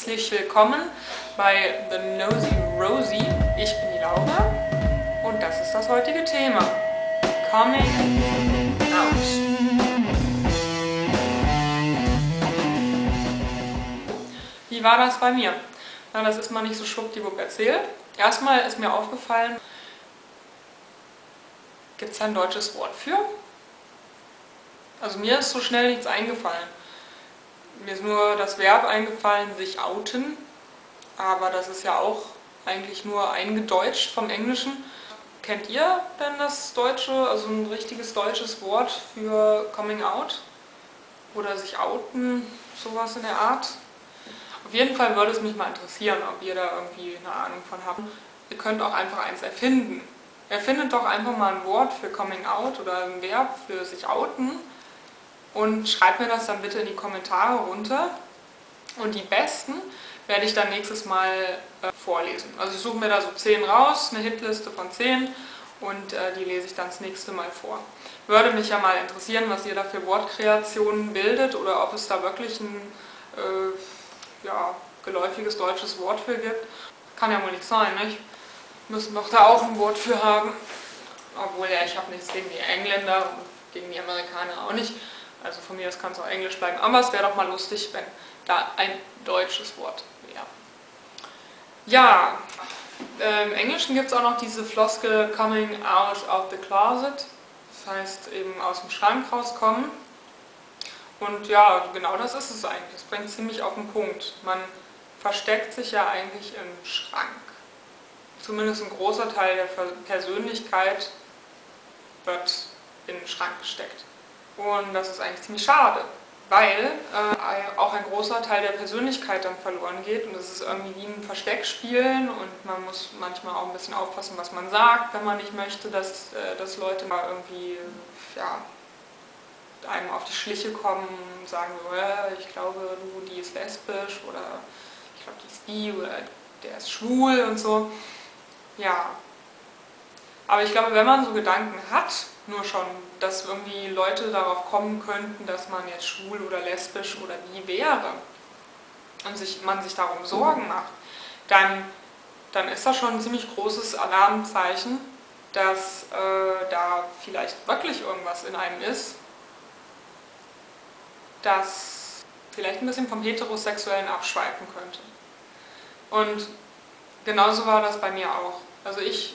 herzlich willkommen bei The Nosy Rosie. Ich bin die Laura und das ist das heutige Thema: Coming Out. Wie war das bei mir? Na, das ist mal nicht so schwuppdiwupp erzählt. Erstmal ist mir aufgefallen, gibt es ein deutsches Wort für? Also mir ist so schnell nichts eingefallen. Mir ist nur das Verb eingefallen, sich outen, aber das ist ja auch eigentlich nur eingedeutscht vom Englischen. Kennt ihr denn das deutsche, also ein richtiges deutsches Wort für Coming Out? Oder sich outen, sowas in der Art? Auf jeden Fall würde es mich mal interessieren, ob ihr da irgendwie eine Ahnung von habt. Ihr könnt auch einfach eins erfinden. Erfindet doch einfach mal ein Wort für Coming Out oder ein Verb für sich outen und schreibt mir das dann bitte in die Kommentare runter. Und die besten werde ich dann nächstes Mal vorlesen. Also ich suche mir da so 10 raus, eine Hitliste von 10 und die lese ich dann das nächste Mal vor. Würde mich ja mal interessieren, was ihr da für Wortkreationen bildet oder ob es da wirklich ein geläufiges deutsches Wort für gibt. Kann ja wohl nicht sein, nicht? Müssen doch da auch ein Wort für haben. Obwohl, ja, ich habe nichts gegen die Engländer und gegen die Amerikaner auch nicht. Also von mir aus kann es auch Englisch bleiben. Aber es wäre doch mal lustig, wenn da ein deutsches Wort wäre. Ja, im Englischen gibt es auch noch diese Floskel coming out of the closet. Das heißt eben aus dem Schrank rauskommen. Und ja, genau das ist es eigentlich. Das bringt ziemlich auf den Punkt. Man versteckt sich ja eigentlich im Schrank. Zumindest ein großer Teil der Persönlichkeit wird in den Schrank gesteckt. Und das ist eigentlich ziemlich schade, weil auch ein großer Teil der Persönlichkeit dann verloren geht. Und es ist irgendwie wie ein Versteckspielen und man muss manchmal auch ein bisschen aufpassen, was man sagt, wenn man nicht möchte, dass Leute mal irgendwie einem auf die Schliche kommen und sagen so, ich glaube, die ist lesbisch oder ich glaube, die ist bi oder der ist schwul und so. Ja, aber ich glaube, wenn man so Gedanken hat, nur schon, dass irgendwie Leute darauf kommen könnten, dass man jetzt schwul oder lesbisch oder bi wäre und man sich darum Sorgen macht, dann ist das schon ein ziemlich großes Alarmzeichen, dass da vielleicht wirklich irgendwas in einem ist, das vielleicht ein bisschen vom Heterosexuellen abschweifen könnte. Und genauso war das bei mir auch. Also ich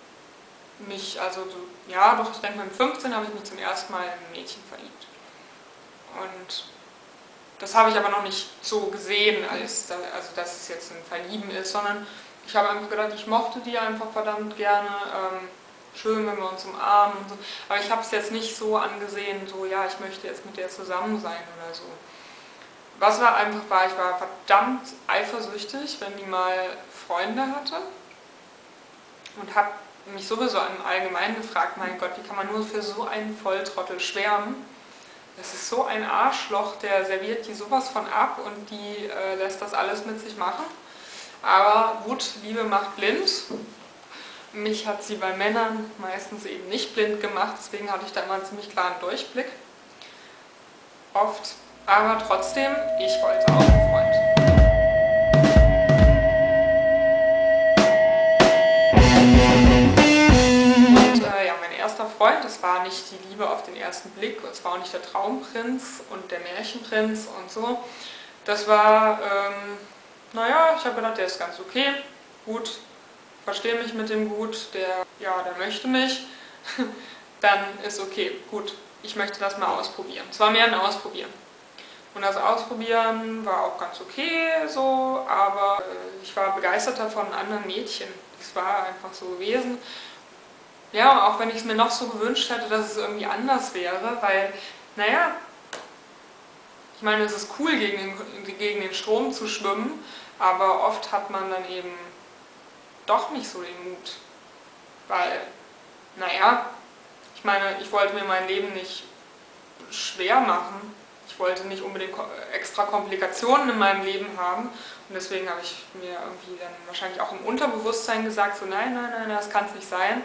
denke mit 15 habe ich mich zum ersten Mal in ein Mädchen verliebt. Und das habe ich aber noch nicht so gesehen, dass es jetzt ein Verlieben ist, sondern ich habe einfach gedacht, ich mochte die einfach verdammt gerne. Schön, wenn wir uns umarmen und so. Aber ich habe es jetzt nicht so angesehen, so ja, ich möchte jetzt mit der zusammen sein oder so. Was war einfach ich war verdammt eifersüchtig, wenn die mal Freunde hatte und habe mich sowieso im Allgemeinen gefragt, mein Gott, wie kann man nur für so einen Volltrottel schwärmen? Das ist so ein Arschloch, der serviert die sowas von ab und die lässt das alles mit sich machen. Aber gut, Liebe macht blind. Mich hat sie bei Männern meistens eben nicht blind gemacht, deswegen hatte ich da immer einen ziemlich klaren Durchblick. Oft. Aber trotzdem, ich wollte auch einen Freund. Und mein erster Freund, das war nicht die Liebe auf den ersten Blick, es war auch nicht der Traumprinz und der Märchenprinz und so. Das war, ich habe gedacht, der ist ganz okay, gut. Verstehe mich mit dem gut, der möchte mich, dann ist okay, gut, ich möchte das mal ausprobieren. Es war mehr ein Ausprobieren. Und das Ausprobieren war auch ganz okay so, aber ich war begeisterter von anderen Mädchen. Das war einfach so gewesen. Ja, auch wenn ich es mir noch so gewünscht hätte, dass es irgendwie anders wäre, weil, ich meine, es ist cool, gegen den Strom zu schwimmen, aber oft hat man dann eben doch nicht so den Mut, weil, ich meine, ich wollte mir mein Leben nicht schwer machen, ich wollte nicht unbedingt extra Komplikationen in meinem Leben haben und deswegen habe ich mir irgendwie dann wahrscheinlich auch im Unterbewusstsein gesagt, so nein, das kann es nicht sein,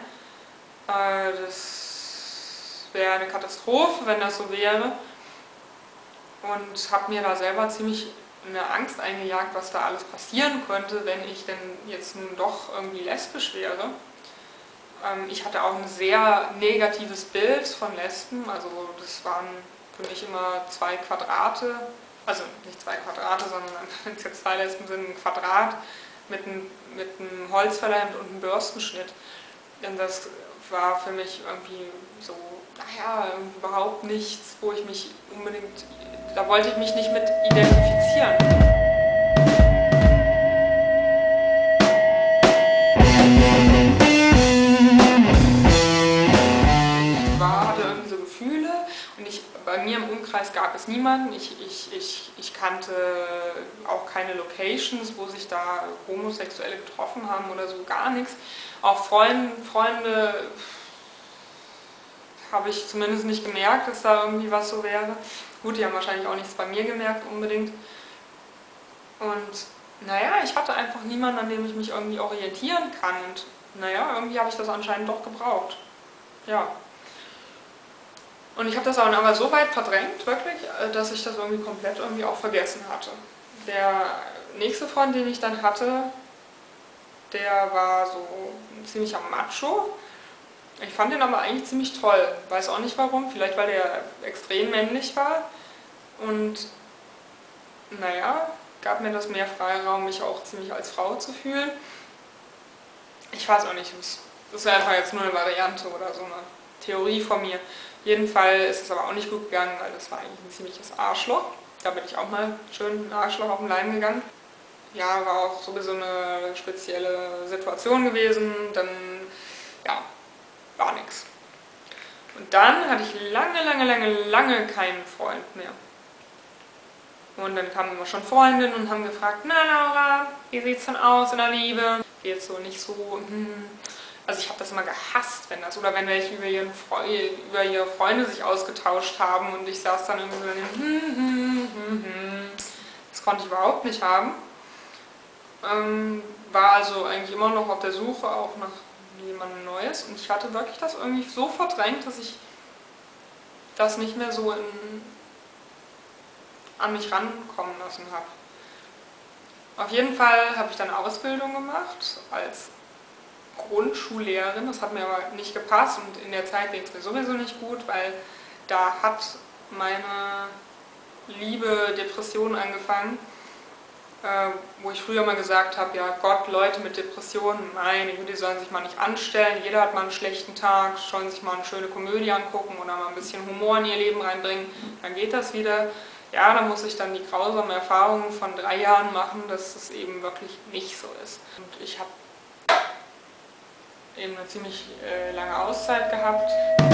das wäre eine Katastrophe, wenn das so wäre und habe mir da selber ziemlich eine Angst eingejagt, was da alles passieren könnte, wenn ich denn jetzt nun doch irgendwie lesbisch wäre. Ich hatte auch ein sehr negatives Bild von Lesben, also das waren für mich immer 2 Quadrate, also nicht 2 Quadrate, sondern wenn es jetzt 2 Lesben sind, ein Quadrat mit einem Holzfällerhemd und einem Bürstenschnitt. Denn das war für mich irgendwie so, naja, überhaupt nichts, wo ich mich unbedingt, da wollte ich mich nicht mit identifizieren. Hatte irgendwie so Gefühle und bei mir im Umkreis gab es niemanden. Ich kannte auch keine Locations, wo sich da Homosexuelle getroffen haben oder so, gar nichts. Auch Freunde habe ich zumindest nicht gemerkt, dass da irgendwie was so wäre. Gut, die haben wahrscheinlich auch nichts bei mir gemerkt unbedingt. Und naja, ich hatte einfach niemanden, an dem ich mich irgendwie orientieren kann. Und naja, irgendwie habe ich das anscheinend doch gebraucht. Ja. Und ich habe das aber so weit verdrängt, wirklich, dass ich das irgendwie komplett irgendwie auch vergessen hatte. Der nächste Freund, den ich dann hatte, der war so ein ziemlicher Macho. Ich fand ihn aber eigentlich ziemlich toll. Weiß auch nicht warum, vielleicht weil der extrem männlich war. Und naja, gab mir das mehr Freiraum, mich auch ziemlich als Frau zu fühlen. Ich weiß auch nicht, das ist einfach jetzt nur eine Variante oder so eine Theorie von mir. Auf jeden Fall ist es aber auch nicht gut gegangen, weil das war eigentlich ein ziemliches Arschloch. Da bin ich auch mal schön ein Arschloch auf den Leim gegangen. Ja, war auch sowieso eine spezielle Situation gewesen, dann ja, war nix. Und dann hatte ich lange keinen Freund mehr. Und dann kamen immer schon Freundinnen und haben gefragt, na Laura, wie sieht's denn aus in der Liebe? Geht so nicht so, Also ich habe das immer gehasst, wenn welche über ihre Freunde sich ausgetauscht haben und ich saß dann irgendwie so, das konnte ich überhaupt nicht haben. War also eigentlich immer noch auf der Suche auch nach jemandem Neues und ich hatte wirklich das irgendwie so verdrängt, dass ich das nicht mehr so an mich rankommen lassen habe. Auf jeden Fall habe ich dann Ausbildung gemacht als Grundschullehrerin, das hat mir aber nicht gepasst und in der Zeit ging es mir sowieso nicht gut, weil da hat meine liebe Depression angefangen, wo ich früher mal gesagt habe, ja Gott, Leute mit Depressionen, meine Güte, die sollen sich mal nicht anstellen, jeder hat mal einen schlechten Tag, sollen sich mal eine schöne Komödie angucken oder mal ein bisschen Humor in ihr Leben reinbringen, dann geht das wieder. Ja, da muss ich dann die grausame Erfahrung von 3 Jahren machen, dass es eben wirklich nicht so ist. Und ich habe eben eine ziemlich lange Auszeit gehabt.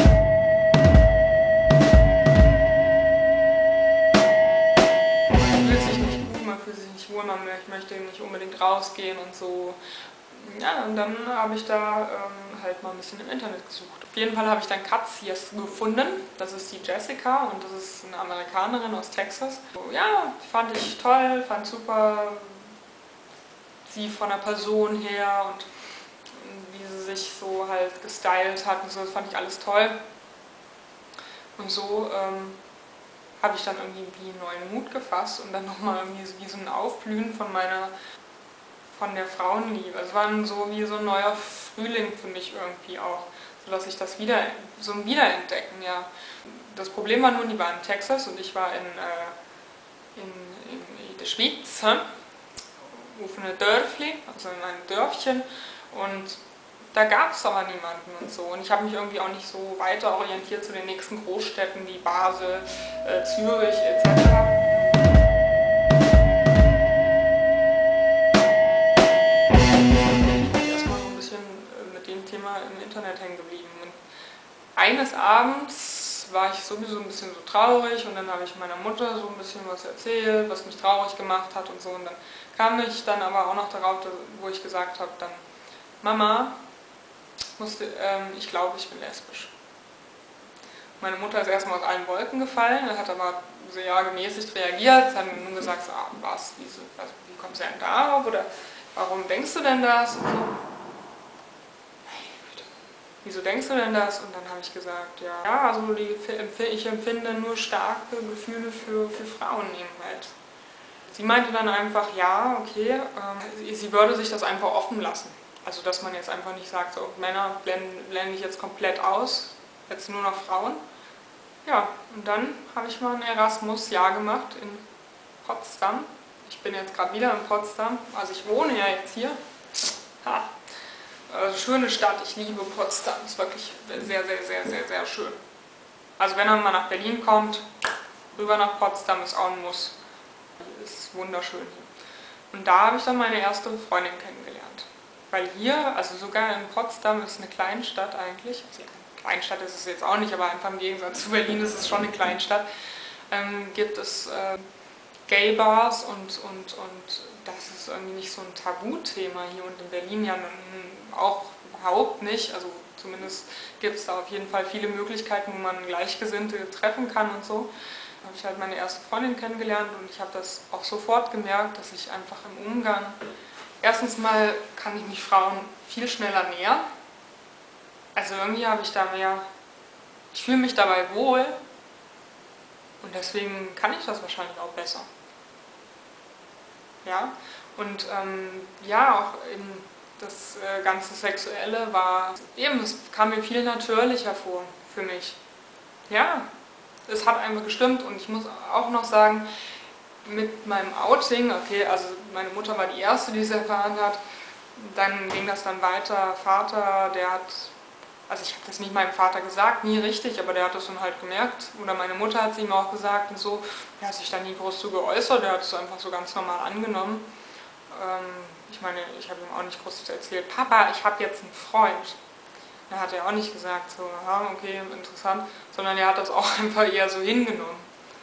Man fühlt sich nicht gut, man fühlt sich nicht wohl, man möchte nicht unbedingt rausgehen und so. Ja, und dann habe ich da halt mal ein bisschen im Internet gesucht. Auf jeden Fall habe ich dann Katzias gefunden. Das ist die Jessica und das ist eine Amerikanerin aus Texas. Ja, fand ich toll, fand super sie von der Person her und wie sie sich so halt gestylt hat und so, das fand ich alles toll. Und so habe ich dann irgendwie einen neuen Mut gefasst und dann nochmal irgendwie wie so ein Aufblühen von der Frauenliebe. Es war so wie so ein neuer Frühling für mich irgendwie auch, sodass ich das so ein Wiederentdecken, ja. Das Problem war nur, die war in Texas und ich war in der Schweiz, auf einem Dörfli, also in einem Dörfchen und da gab es aber niemanden und so. Und ich habe mich irgendwie auch nicht so weiter orientiert zu den nächsten Großstädten wie Basel, Zürich etc. Im Internet hängen geblieben. Und eines Abends war ich sowieso ein bisschen so traurig und dann habe ich meiner Mutter so ein bisschen was erzählt, was mich traurig gemacht hat und so. Und dann kam ich dann aber auch noch darauf, wo ich gesagt habe, dann Mama, ich glaube, ich bin lesbisch. Meine Mutter ist erstmal aus allen Wolken gefallen, hat aber sehr gemäßigt reagiert, hat mir nun gesagt, so, was, wie kommst du denn darauf oder warum denkst du denn das? Und so. Wieso denkst du denn das? Und dann habe ich gesagt, ja, also ich empfinde nur starke Gefühle für Frauen eben halt. Sie meinte dann einfach, ja, okay, sie würde sich das einfach offen lassen. Also dass man jetzt einfach nicht sagt, so Männer blende ich jetzt komplett aus, jetzt nur noch Frauen. Ja, und dann habe ich mal ein Erasmus-Jahr gemacht in Potsdam. Ich bin jetzt gerade wieder in Potsdam, also ich wohne ja jetzt hier. Ha. Also schöne Stadt, ich liebe Potsdam, ist wirklich sehr, sehr, sehr, sehr, sehr schön. Also wenn man mal nach Berlin kommt, rüber nach Potsdam ist auch ein Muss. Ist wunderschön hier. Und da habe ich dann meine erste Freundin kennengelernt. Weil hier, also sogar in Potsdam ist eine Kleinstadt eigentlich, also Kleinstadt ist es jetzt auch nicht, aber einfach im Gegensatz zu Berlin ist es schon eine Kleinstadt, gibt es Gay-Bars und das ist irgendwie nicht so ein Tabuthema hier und in Berlin ja auch überhaupt nicht, also zumindest gibt es da auf jeden Fall viele Möglichkeiten, wo man Gleichgesinnte treffen kann und so. Da habe ich halt meine erste Freundin kennengelernt und ich habe das auch sofort gemerkt, dass ich einfach im Umgang, erstens mal kann ich mich Frauen viel schneller nähern, also irgendwie habe ich da mehr, ich fühle mich dabei wohl und deswegen kann ich das wahrscheinlich auch besser. Ja, und ja, auch eben das ganze Sexuelle war, eben, es kam mir viel natürlicher vor für mich. Ja, es hat einfach gestimmt und ich muss auch noch sagen, mit meinem Outing, okay, also meine Mutter war die Erste, die es erfahren hat, dann ging das dann weiter, Vater, der hat, also ich habe das nicht meinem Vater gesagt, nie richtig, aber der hat das dann halt gemerkt, oder meine Mutter hat es ihm auch gesagt und so, der hat sich da nie groß zu geäußert, der hat es einfach so ganz normal angenommen. Ich meine, ich habe ihm auch nicht groß erzählt, Papa, ich habe jetzt einen Freund. Da hat er auch nicht gesagt, so, aha, okay, interessant, sondern er hat das auch einfach eher so hingenommen.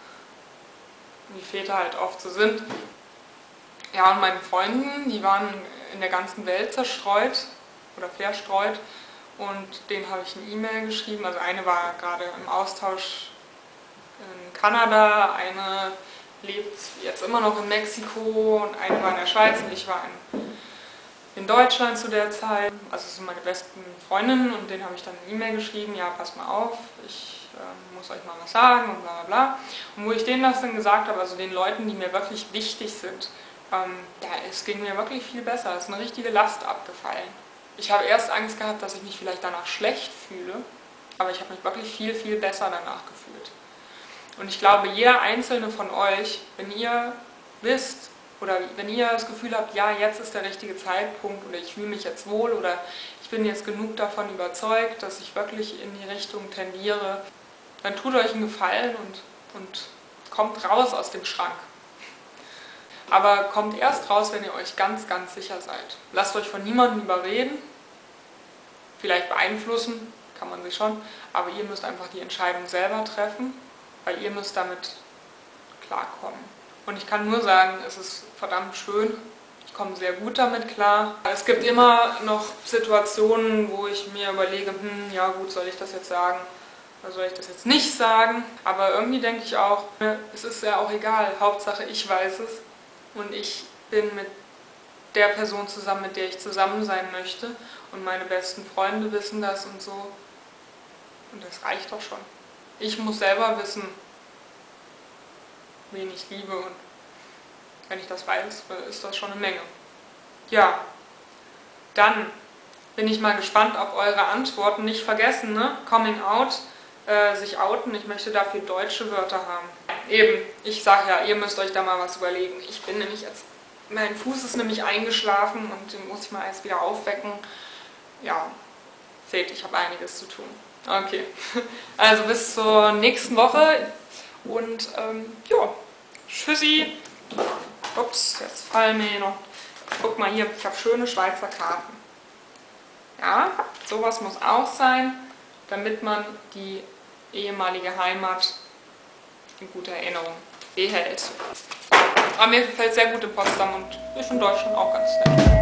Wie Väter halt oft so sind. Ja, und meine Freundinnen, die waren in der ganzen Welt zerstreut oder verstreut und denen habe ich eine E-Mail geschrieben. Also eine war gerade im Austausch in Kanada, eine lebt jetzt immer noch in Mexiko und eine war in der Schweiz und ich war in Deutschland zu der Zeit. Also das sind meine besten Freundinnen und denen habe ich dann eine E-Mail geschrieben, ja, passt mal auf, ich muss euch mal was sagen und bla bla bla. Und wo ich denen das dann gesagt habe, also den Leuten, die mir wirklich wichtig sind, ja, es ging mir wirklich viel besser, es ist eine richtige Last abgefallen. Ich habe erst Angst gehabt, dass ich mich vielleicht danach schlecht fühle, aber ich habe mich wirklich viel, viel besser danach gefühlt. Und ich glaube, jeder einzelne von euch, wenn ihr wisst, oder wenn ihr das Gefühl habt, ja, jetzt ist der richtige Zeitpunkt oder ich fühle mich jetzt wohl oder ich bin jetzt genug davon überzeugt, dass ich wirklich in die Richtung tendiere, dann tut euch einen Gefallen und kommt raus aus dem Schrank. Aber kommt erst raus, wenn ihr euch ganz, ganz sicher seid. Lasst euch von niemandem überreden, vielleicht beeinflussen, kann man sich schon, aber ihr müsst einfach die Entscheidung selber treffen, weil ihr müsst damit klarkommen. Und ich kann nur sagen, es ist verdammt schön, ich komme sehr gut damit klar. Es gibt immer noch Situationen, wo ich mir überlege, ja gut, soll ich das jetzt sagen oder soll ich das jetzt nicht sagen? Aber irgendwie denke ich auch, es ist ja auch egal, Hauptsache ich weiß es und ich bin mit der Person zusammen, mit der ich zusammen sein möchte und meine besten Freunde wissen das und so. Und das reicht doch schon. Ich muss selber wissen, wen ich liebe und wenn ich das weiß, ist das schon eine Menge. Ja, dann bin ich mal gespannt auf eure Antworten. Nicht vergessen, ne? Coming out, sich outen, ich möchte dafür deutsche Wörter haben. Eben, ich sage ja, ihr müsst euch da mal was überlegen. Ich bin nämlich jetzt, mein Fuß ist nämlich eingeschlafen und den muss ich mal erst wieder aufwecken. Ja, seht, ich habe einiges zu tun. Okay, also bis zur nächsten Woche und ja, tschüssi. Ups, jetzt fallen mir hier noch. Guck mal hier, ich habe schöne Schweizer Karten. Ja, sowas muss auch sein, damit man die ehemalige Heimat in guter Erinnerung behält. Aber mir gefällt es sehr gut in Potsdam und ich finde Deutschland auch ganz nett.